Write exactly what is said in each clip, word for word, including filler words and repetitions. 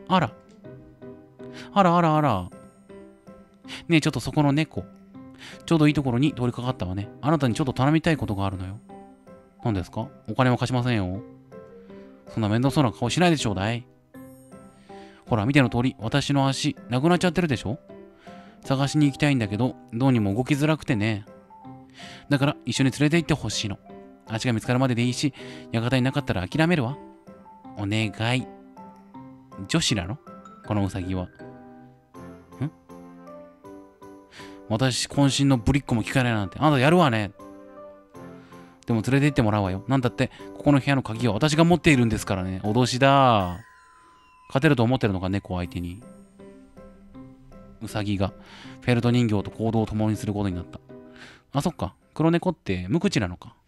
あら。あらあらあら。ねえ、ちょっとそこの猫。ちょうどいいところに通りかかったわね。あなたにちょっと頼みたいことがあるのよ。何ですか？お金は貸しませんよ。そんな面倒そうな顔しないでちょうだい。ほら、見ての通り、私の足、なくなっちゃってるでしょ？探しに行きたいんだけど、どうにも動きづらくてね。だから、一緒に連れて行ってほしいの。足が見つかるまででいいし、館になかったら諦めるわ。お願い。女子なの？このウサギは。ん？私、渾身のぶりっ子も聞かないなんて。あなたやるわね。でも連れて行ってもらうわよ。なんだって、ここの部屋の鍵は私が持っているんですからね。脅しだ。勝てると思ってるのか、猫相手に。ウサギがフェルト人形と行動を共にすることになった。あ、そっか。黒猫って無口なのか。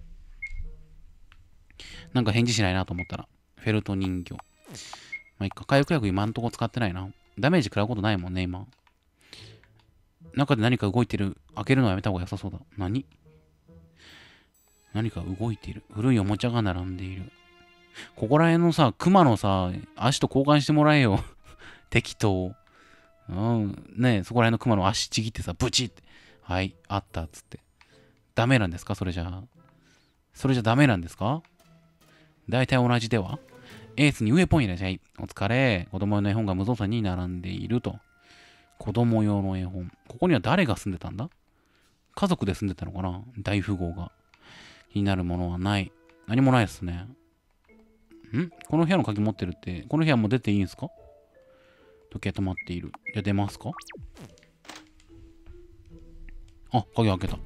なんか返事しないなと思ったら。フェルト人形。まあ、いっか。回復薬今んとこ使ってないな。ダメージ食らうことないもんね、今。中で何か動いてる。開けるのはやめた方が良さそうだ。何？何か動いている。古いおもちゃが並んでいる。ここら辺のさ、クマのさ、足と交換してもらえよ。適当。うん。ねえ、そこら辺のクマの足ちぎってさ、ブチって。はい、あったっつって。ダメなんですかそれじゃあ。それじゃダメなんですか？大体同じでは？エースにウェポンいらっしゃい。お疲れ。子供用の絵本が無造作に並んでいると。子供用の絵本。ここには誰が住んでたんだ？家族で住んでたのかな？大富豪が。気になるものはない。何もないですね。ん？この部屋の鍵持ってるって、この部屋も出ていいんですか？時計止まっている。じゃあ出ますか？あ、鍵開けた。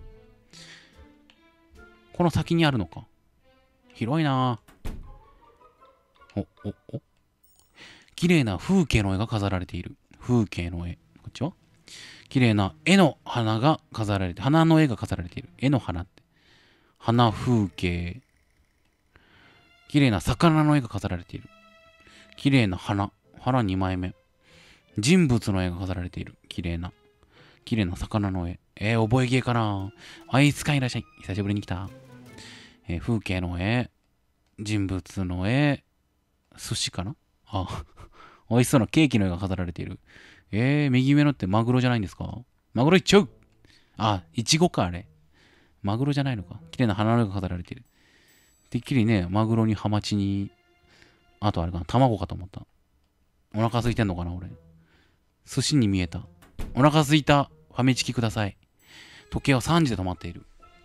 この先にあるのか。広いなぁ。お、お、お。綺麗な風景の絵が飾られている。風景の絵。こっちは綺麗な絵の花が飾られて、花の絵が飾られている。絵の花って。花風景。綺麗な魚の絵が飾られている。綺麗な花。花にまいめ。人物の絵が飾られている。綺麗な。綺麗な魚の絵。えー、覚えゲーかな？あいつかいらっしゃい。久しぶりに来た。えー、風景の絵。人物の絵。寿司かなあ、美味しそうなケーキの絵が飾られている。えー、右上のってマグロじゃないんですか？マグロいっちゃう！あ、イチゴか、あれ。マグロじゃないのか。綺麗な花の絵が飾られている。てっきりね、マグロにハマチに、あとあれかな、卵かと思った。お腹空いてんのかな、俺。寿司に見えた。お腹空いた。ファミチキください。時計はさんじで止まっている。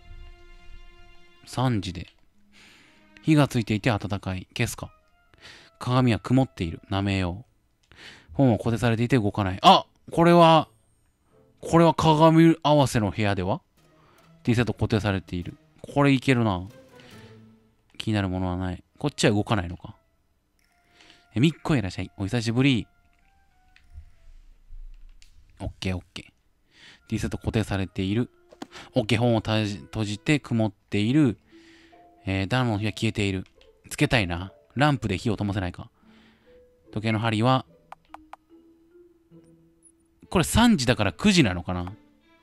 さんじで。火がついていて暖かい。消すか。鏡は曇っている。舐めよう。本は固定されていて動かない。あ、これは、これは鏡合わせの部屋では ?T セット固定されている。これいけるな。気になるものはない。こっちは動かないのか。えみっこいらっしゃい。お久しぶり。オッケーオッケー。T セット固定されている。オッケー、本を閉じて曇っている。えー、暖炉の火が消えている。つけたいな。ランプで火を灯せないか。時計の針は、これさんじだからくじなのかな？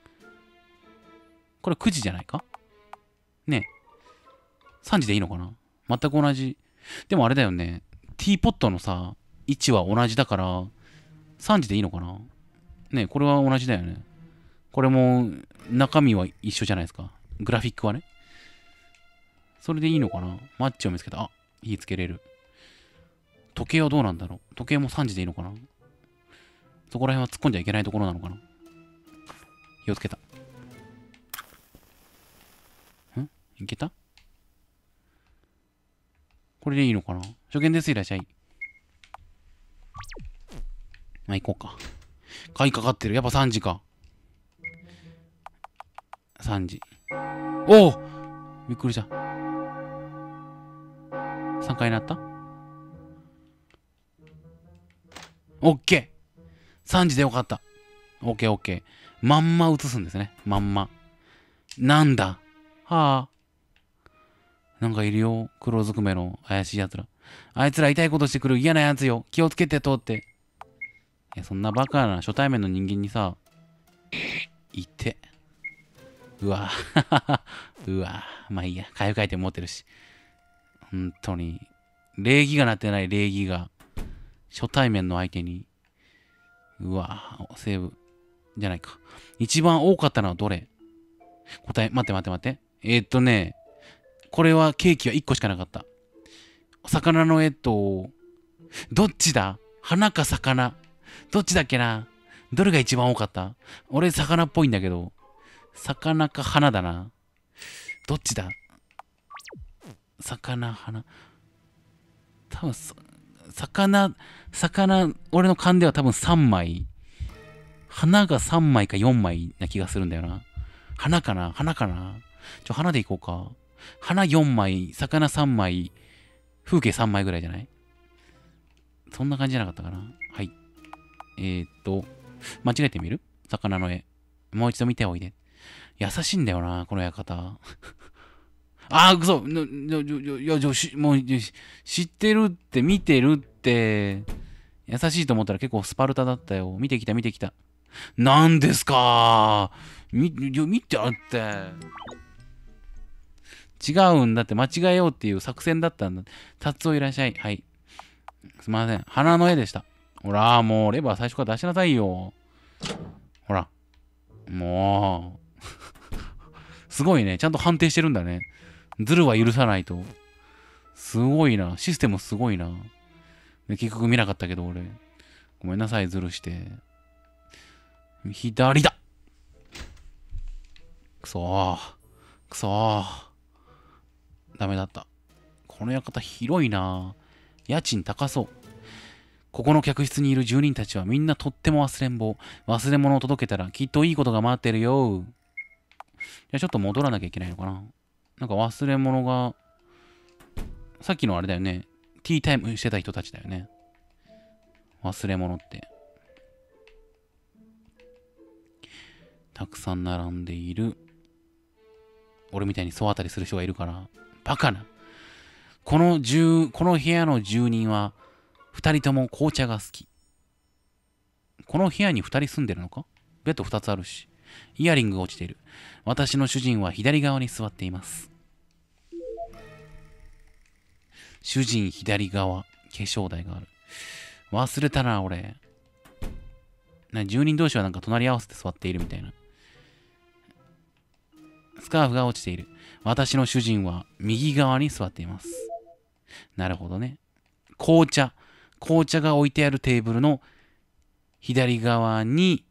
これくじじゃないか？ねえ。さんじでいいのかな？全く同じ。でもあれだよね。ティーポットのさ、位置は同じだから、さんじでいいのかな？ねえ、これは同じだよね。これも、中身は一緒じゃないですか。グラフィックはね。それでいいのかな？マッチを見つけた。あ、火つけれる。時計はどうなんだろう？時計もさんじでいいのかな？そこら辺は突っ込んじゃいけないところなのかな？火をつけた。ん？いけた？これでいいのかな？初見です、いらっしゃい。まあ、行こうか。鍵かかってる。やっぱさんじか。さんじ。おお！びっくりした。さんかいになった？オッケー !さんじでよかった。オッケーオッケー。まんま映すんですね。まんま。なんだはあ。なんかいるよ。黒ずくめの怪しい奴ら。あいつら痛いことしてくる嫌な奴よ。気をつけて通って。いや、そんなバカな初対面の人間にさ、いて。うわうわまあいいや。かゆかいて持ってるし。本当に。礼儀がなってない礼儀が。 初対面の相手に。うわぁ、セーブ。じゃないか。一番多かったのはどれ？答え、待って待って待って。えー、っとね、これはケーキはいっこしかなかった。魚の絵と、どっちだ？花か魚。どっちだっけな？どれが一番多かった？俺、魚っぽいんだけど。魚か花だな。どっちだ？魚、花。多分、魚、魚、俺の勘では多分さんまい。花がさんまいかよんまいな気がするんだよな。花かな？花かな？ちょ、花でいこうか。花よんまい、魚さんまい、風景さんまいぐらいじゃない？そんな感じじゃなかったかな。はい。えー、っと、間違えてみる？魚の絵。もう一度見ておいで。優しいんだよな、この館。あー、くそ。いや、いや、しもう、知ってるって、見てるって。優しいと思ったら結構スパルタだったよ。見てきた、見てきた。なんですか？み、見てあって。違うんだって、間違えようっていう作戦だったんだ。タツオいらっしゃい。はい。すみません。花の絵でした。ほら、もう、レバー最初から出しなさいよ。ほら。もう。すごいね。ちゃんと判定してるんだね。ズルは許さないと。すごいな。システムすごいな。で結局見なかったけど、俺。ごめんなさい、ズルして。左だ！くそー。くそー。ダメだった。この館広いな。家賃高そう。ここの客室にいる住人たちはみんなとっても忘れん坊。忘れ物を届けたらきっといいことが待ってるよ。じゃあちょっと戻らなきゃいけないのかな。なんか忘れ物が、さっきのあれだよね。ティータイムしてた人たちだよね。忘れ物って。たくさん並んでいる。俺みたいに総当たりする人がいるから。バカな。この住、この部屋の住人は、二人とも紅茶が好き。この部屋に二人住んでるのか？ベッド二つあるし。イヤリングが落ちている。私の主人は左側に座っています。主人左側、化粧台がある。忘れたな、俺。な、住人同士はなんか隣り合わせて座っているみたいな。スカーフが落ちている。私の主人は右側に座っています。なるほどね。紅茶。紅茶が置いてあるテーブルの左側に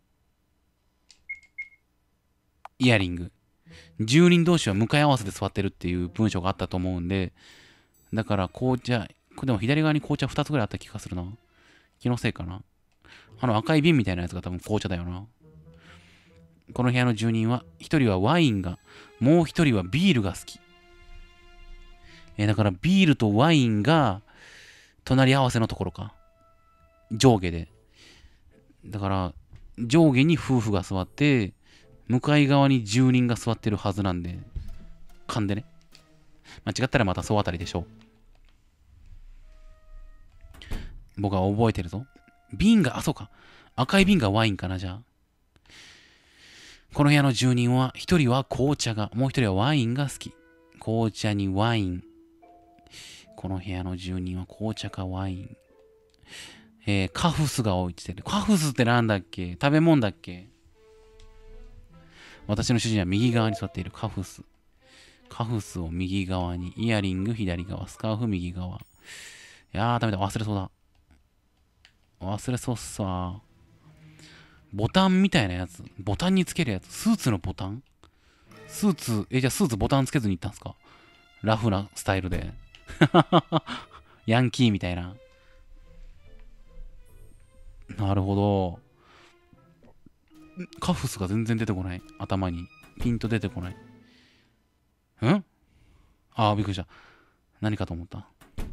イヤリング。住人同士は向かい合わせで座ってるっていう文章があったと思うんで、だから紅茶、でも左側に紅茶ふたつぐらいあった気がするな。気のせいかな。あの赤い瓶みたいなやつが多分紅茶だよな。この部屋の住人は、一人はワインが、もう一人はビールが好き。えー、だからビールとワインが隣り合わせのところか。上下で。だから、上下に夫婦が座って、向かい側に住人が座ってるはずなんで、勘でね。間違ったらまた総当たりでしょう。僕は覚えてるぞ。瓶が、あ、そうか。赤い瓶がワインかな、じゃあ。この部屋の住人は、一人は紅茶が、もう一人はワインが好き。紅茶にワイン。この部屋の住人は紅茶かワイン。えー、カフスが置いてる。カフスってなんだっけ？食べ物だっけ？私の主人は右側に座っている。カフス。カフスを右側に。イヤリング左側。スカーフ右側。いやー、ダメだ。忘れそうだ。忘れそうっさ。ボタンみたいなやつ。ボタンにつけるやつ。スーツのボタン？スーツ、え、じゃあスーツボタンつけずに行ったんすか？ラフなスタイルで。ヤンキーみたいな。なるほど。カフスが全然出てこない。頭に。ピンと出てこない。ん？ああ、びっくりした。何かと思った。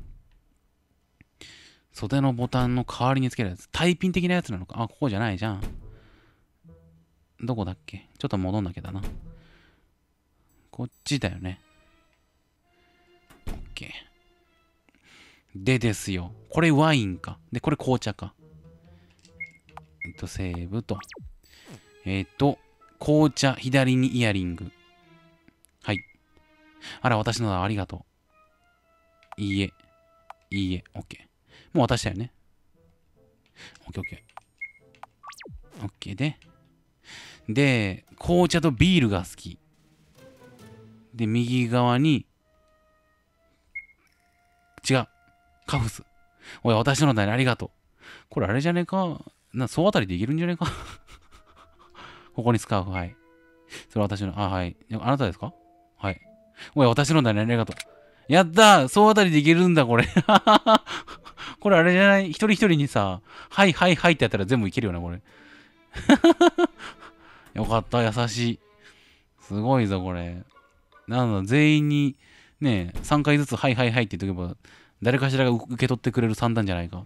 袖のボタンの代わりにつけるやつ。タイピン的なやつなのか。あ、ここじゃないじゃん。どこだっけ？ちょっと戻んなきゃだな。こっちだよね。オッケー。でですよ。これワインか。で、これ紅茶か。えっと、セーブと。えっと、紅茶、左にイヤリング。はい。あら、私のだ。ありがとう。いいえ。いいえ。オッケー。もう渡したよね。 オッケーオッケー。オッケーで。で、紅茶とビールが好き。で、右側に、違う。カフス。おい、私の代にありがとう。これあれじゃねえか。な、総当たりでいけるんじゃねえか。ここにスカーフ、はい。それ私の、あ、はい。あなたですか？はい。おい、私の代にありがとう。やったー、総当たりでいけるんだ、これ。これあれじゃない？一人一人にさ、はいはいはいってやったら全部いけるよな、これ。よかった、優しい。すごいぞ、これ。なんだ、全員に、ね、さんかいずつ、はいはいはいって言っとけば、誰かしらが受け取ってくれる算段じゃないか。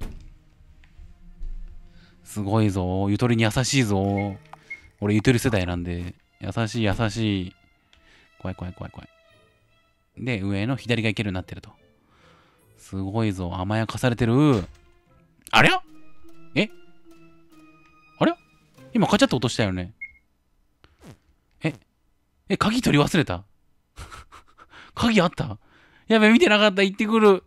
すごいぞ。ゆとりに優しいぞ。俺、ゆとり世代なんで、優しい、優しい。怖い、怖い、怖い、怖い。で、上の左がいけるようになってると。すごいぞ。甘やかされてる。ありゃえあれ今、カチャッと落としたよね。ええ、鍵取り忘れた？鍵あった？やべ、見てなかった。行ってくる。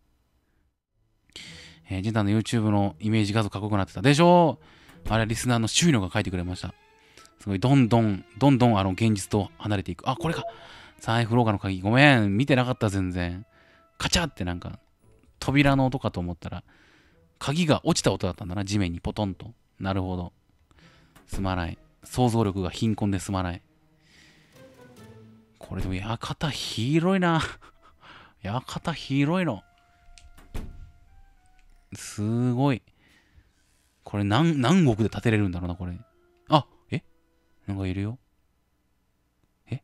えー、ジンタの YouTube のイメージ画像かっこよくなってた。でしょ？あれ、リスナーの周囲のが書いてくれました。すごい、どんどん、どんどん、あの、現実と離れていく。あ、これか。財布廊下の鍵。ごめん。見てなかった、全然。カチャってなんか、扉の音かと思ったら、鍵が落ちた音だったんだな。地面にポトンと。なるほど。すまない。想像力が貧困ですまない。これでも、館広いな。館広いの。すごい。これ何、何億で建てれるんだろうな、これ。あ、えなんかいるよ。え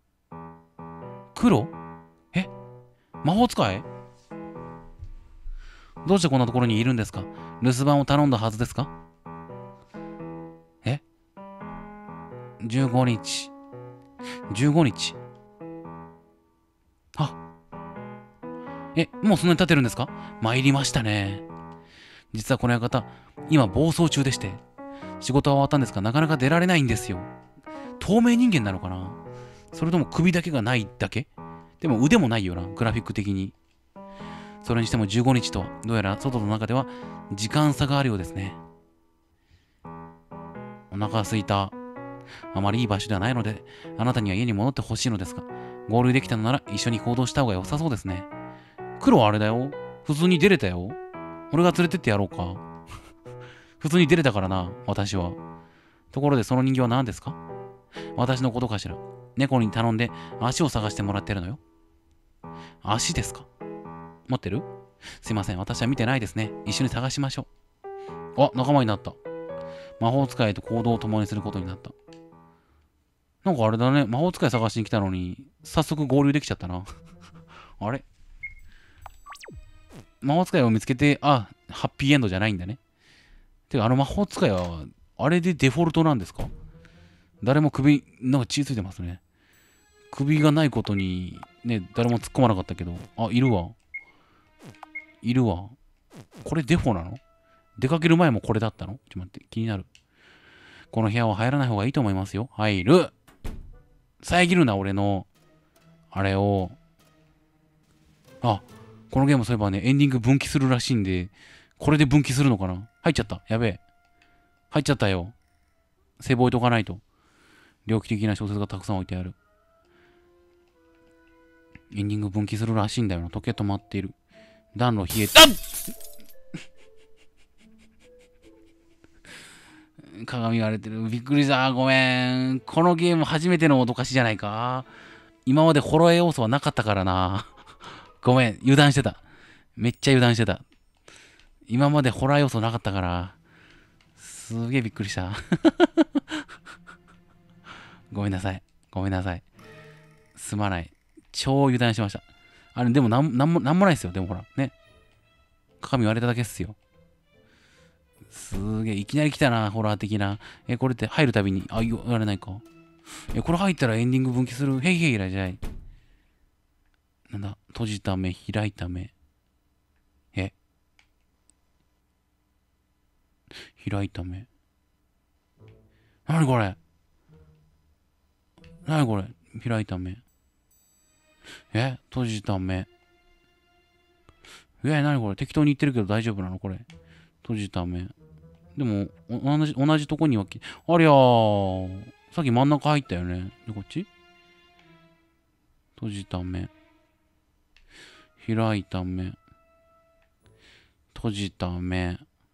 黒え魔法使い？どうしてこんなところにいるんですか？留守番を頼んだはずですか？え ?じゅうごにち。じゅうごにち。あ、え、もうそんなに経ってるんですか？参りましたね。実はこの館、今暴走中でして、仕事は終わったんですが、なかなか出られないんですよ。透明人間なのかな？それとも首だけがないだけ？でも腕もないよな、グラフィック的に。それにしてもじゅうごにちとは、どうやら外の中では時間差があるようですね。お腹が空いた。あまりいい場所ではないので、あなたには家に戻ってほしいのですが、合流できたのなら一緒に行動した方が良さそうですね。黒はあれだよ。普通に出れたよ。俺が連れてってやろうか。普通に出れたからな、私は。ところでその人形は何ですか？私のことかしら。猫に頼んで足を探してもらってるのよ。足ですか？持ってる？すいません、私は見てないですね。一緒に探しましょう。あ、仲間になった。魔法使いと行動を共にすることになった。なんかあれだね、魔法使い探しに来たのに、早速合流できちゃったな。あれ？魔法使いを見つけて、あ、ハッピーエンドじゃないんだね。てか、あの魔法使いは、あれでデフォルトなんですか？誰も首、なんか血ついてますね。首がないことに、ね、誰も突っ込まなかったけど、あ、いるわ。いるわ。これデフォなの？出かける前もこれだったの？ちょっと待って、気になる。この部屋は入らない方がいいと思いますよ。入る。遮るな、俺の、あれを。あ、このゲームそういえばね、エンディング分岐するらしいんで、これで分岐するのかな？入っちゃった。やべえ。入っちゃったよ。セーブ置いとかないと。猟奇的な小説がたくさん置いてある。エンディング分岐するらしいんだよな。時計止まっている。暖炉冷えた。鏡割れてる。びっくりした。ごめん。このゲーム初めての脅かしじゃないか。今までホロエ要素はなかったからな。ごめん。油断してた。めっちゃ油断してた。今までホラー要素なかったから。すげえびっくりした。ごめんなさい。ごめんなさい。すまない。超油断しました。あれ、でもなん、なんも、なんもないですよ。でもほら、ね。鏡割れただけっすよ。すげえ、いきなり来たな、ホラー的な。え、これって入るたびに、あ、言われないか。え、これ入ったらエンディング分岐する。へいへいいらっしゃい。なんだ、閉じた目、開いた目。え、開いた目。なにこれ？なにこれ？開いた目。え、閉じた目。え、なにこれ？適当に言ってるけど大丈夫なのこれ？ 閉じた目。でも、同じ、同じとこにはき、ありゃー。さっき真ん中入ったよね。で、こっち閉じた目。開いた目。閉じた目。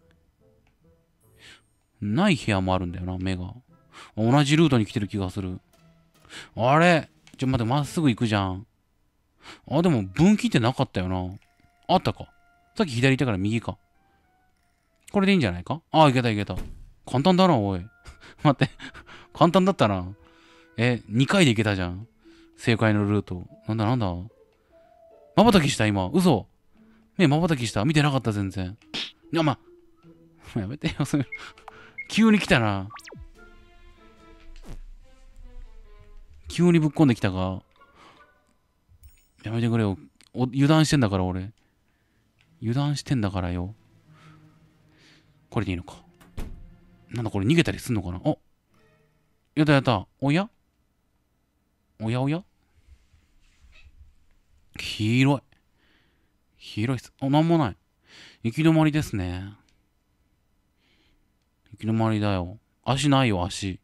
ない部屋もあるんだよな、目が。同じルートに来てる気がする。あれちょ、待って、まっすぐ行くじゃん。あ、でも分岐ってなかったよな。あったか。さっき左手から右か。これでいいんじゃないか。あ、いけたいけた。簡単だな、おい。待って。簡単だったな。え、にかいでいけたじゃん。正解のルート。なんだなんだ。瞬きした、今。嘘。目瞬きした。見てなかった、全然。いや、ま、やめてよ、それ。急に来たな。急にぶっこんできたか。やめてくれよ。お油断してんだから、俺。油断してんだからよ。これでいいのか。なんだこれ逃げたりすんのかな。お、やったやった。おやおやおや広い。広いっす。あ、なんもない。行き止まりですね。行き止まりだよ。足ないよ、足。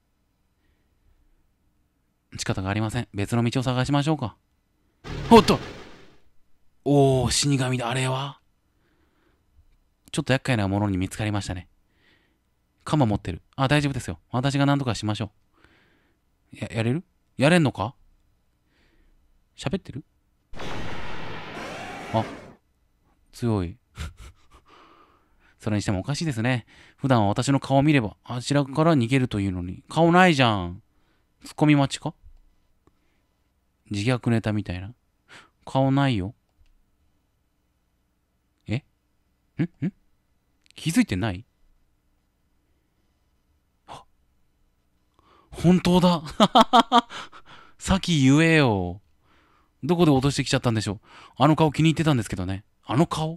仕方がありません。別の道を探しましょうか。おっとおー、死神だ。あれはちょっと厄介なものに見つかりましたね。鎌持ってる。あ、大丈夫ですよ。私が何とかしましょう。や、やれるやれんのか。喋ってる。あ、強い。それにしてもおかしいですね。普段は私の顔を見れば、あちらから逃げるというのに、顔ないじゃん。ツッコミ待ちか。自虐ネタみたいな。顔ないよ。えんん気づいてない。あ、本当だ。先言えよ。どこで落としてきちゃったんでしょう。あの顔気に入ってたんですけどね。あの顔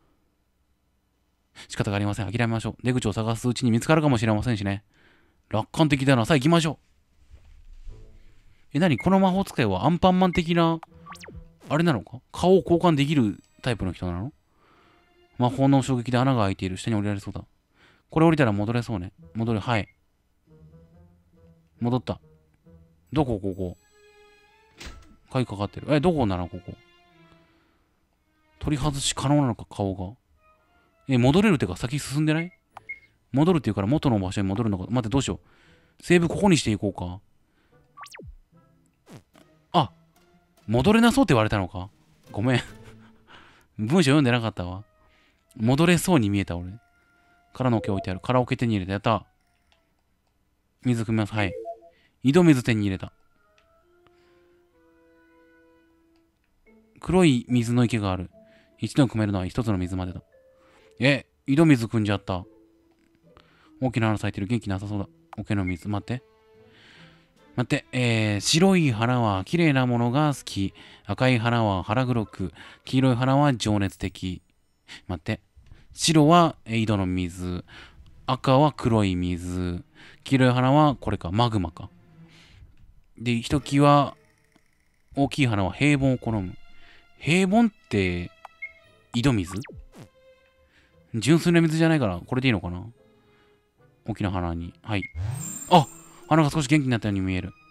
仕方がありません。諦めましょう。出口を探すうちに見つかるかもしれませんしね。楽観的だな。さあ行きましょう。え、なにこの魔法使いはアンパンマン的な、あれなのか。顔を交換できるタイプの人なの。魔法の衝撃で穴が開いている。下に降りられそうだ。これ降りたら戻れそうね。戻る。はい。戻った。どこここ。鍵かかってる。え、どこなのここ。取り外し可能なのか顔が。え、戻れるってか先進んでない。戻るっていうから元の場所に戻るのか。待って、どうしよう。セーブここにしていこうか。あ、戻れなそうって言われたのか。ごめん。文章読んでなかったわ。戻れそうに見えた俺。空の桶置いてある。カラオケ手に入れた。やった。水汲みます。はい。井戸水手に入れた。黒い水の池がある。一度汲めるのは一つの水までだ。え、井戸水汲んじゃった。大きな花咲いてる。元気なさそうだ。桶の水。待って。待って。えー、白い花は綺麗なものが好き。赤い花は腹黒く。黄色い花は情熱的。待って。白は井戸の水。赤は黒い水。黄色い花はこれか。マグマか。で、ひときわ大きい花は平凡を好む。平凡って井戸水。純粋な水じゃないから、これでいいのかな。大きな花に。はい。あ、花が少し元気になったように見える。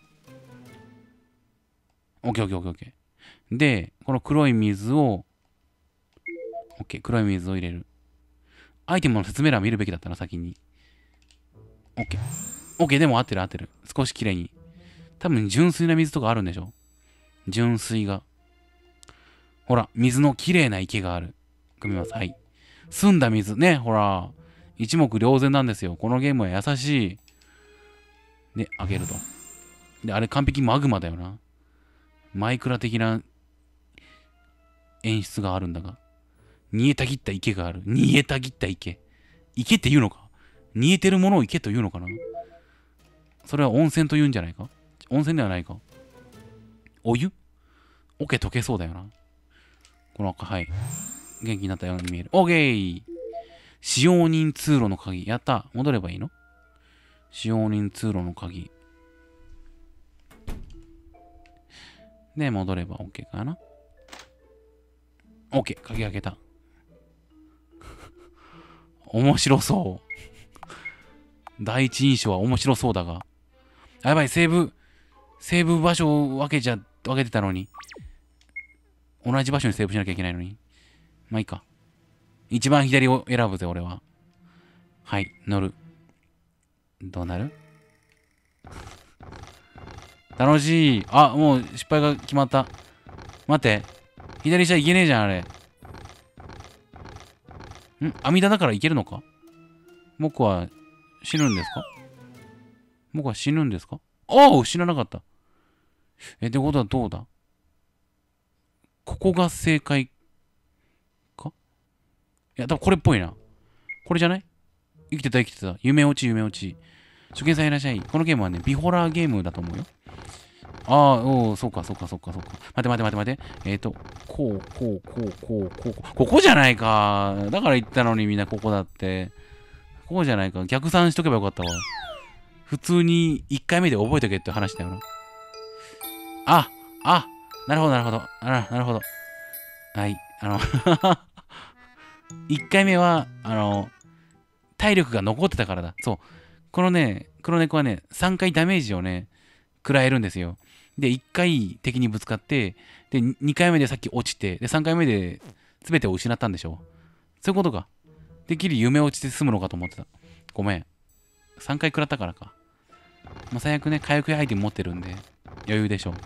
オッケーオッケーオッケーオッケー。で、この黒い水を、オッケー、黒い水を入れる。アイテムの説明欄見るべきだったな、先に。オッケー。オッケー、でも合ってる合ってる。少し綺麗に。多分純粋な水とかあるんでしょ。純粋が。ほら、水の綺麗な池がある。組みます。はい。澄んだ水。ね、ほら。一目瞭然なんですよ。このゲームは優しい。で、開けると。で、あれ完璧マグマだよな。マイクラ的な演出があるんだが。煮えたぎった池がある。煮えたぎった池。池って言うのか。煮えてるものを池と言うのかな。それは温泉と言うんじゃないか。温泉ではないか。お湯桶溶けそうだよな。この赤、はい。元気になったように見える。オーケー。使用人通路の鍵。やった。戻ればいいの。使用人通路の鍵。で、戻れば OK かな。OK。鍵開けた。 面白そう。第一印象は面白そうだが。あ、やばい、セーブ、セーブ場所を分けちゃ、分けてたのに。同じ場所にセーブしなきゃいけないのに。まあいいか。一番左を選ぶぜ、俺は。はい、乗る。どうなる？楽しい。あ、もう失敗が決まった。待って。左下いけねえじゃん、あれ。ん？阿弥陀だからいけるのか？僕は死ぬんですか？僕は死ぬんですか？おう、死ななかった。え、ってことはどうだ？ここが正解か？いや、多分これっぽいな。これじゃない？生きてた生きてた。夢落ち夢落ち。初見さんいらっしゃい。このゲームはね、ビホラーゲームだと思うよ。ああ、おお、そうか、そうか、そうか、そうか。待て待て待て待て。えっ、ー、と、こう、こう、こう、こう、こう、ここじゃないか。だから言ったのにみんなここだって。ここじゃないか。逆算しとけばよかったわ。普通にいっかいめで覚えとけって話だよな。あ、あ、なるほど、なるほど。あなるほど。はい、あのいっかいめは、あの、体力が残ってたからだ。そう。このね、黒猫はね、さんかいダメージをね、食らえるんですよ。で、いっかい敵にぶつかって、で、にかいめでさっき落ちて、で、さんかいめで全てを失ったんでしょ。そういうことか。てっきり夢落ちて済むのかと思ってた。ごめん。さんかい食らったからか。まあ、最悪ね、回復アイテム持ってるんで、余裕でしょ。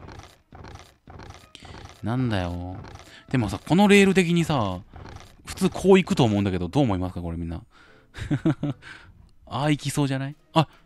なんだよ。でもさ、このレール的にさ、普通こう行くと思うんだけど、どう思いますかこれみんな。ああ、行きそうじゃない？あ、